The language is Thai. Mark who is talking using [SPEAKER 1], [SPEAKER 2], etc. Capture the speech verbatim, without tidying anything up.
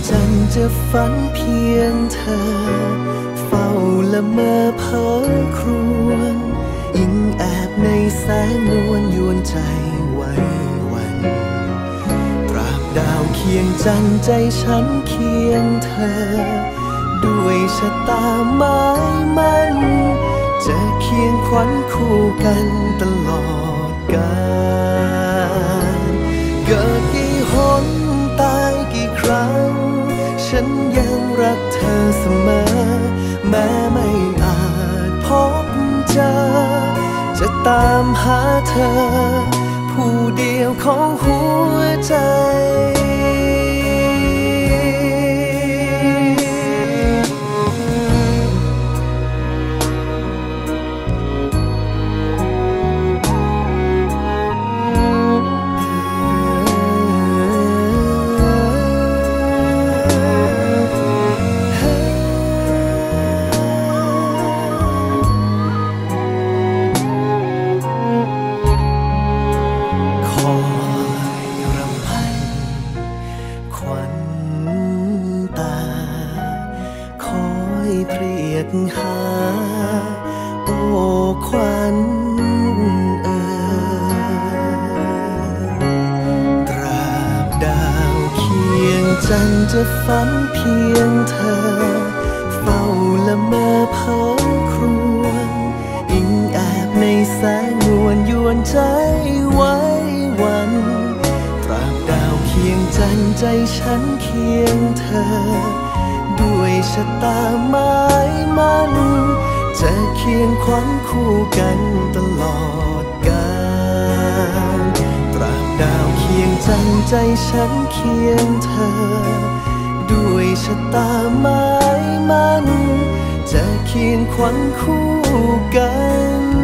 [SPEAKER 1] จันทร์จะฝันเพียงเธอเฝ้าละเมอเพ้อครวญอิงแอบในแสงนวลยวนใจไว้วันตราบดาวเคียงจันทร์ใจฉันเคียงเธอด้วยชะตาไม้มันจะเคียงขวัญคู่กันตลอดกาลเกิดกี่หนตายกี่ครั้งฉันยังรักเธอเสมอแม้ไม่อาจพบเจอจะตามหาเธอผู้เดียวของหัวใจหาโอ้ควันเอ่ยตราบดาวเคียงจันทร์จะฝันเพียงเธอเฝ้าละเมอเพ้อครวญอิงแอบในแสงนวลยวนใจไว้วันตราบดาวเคียงจันทร์ใจฉันเคียงเธอด้วยชะตาไม้มันจะเคียงขวัญคู่กันตลอดกาลตราบดาวเคียงจันทร์ใจฉันเคียงเธอด้วยชะตาไม้มันจะเคียงขวัญคู่กัน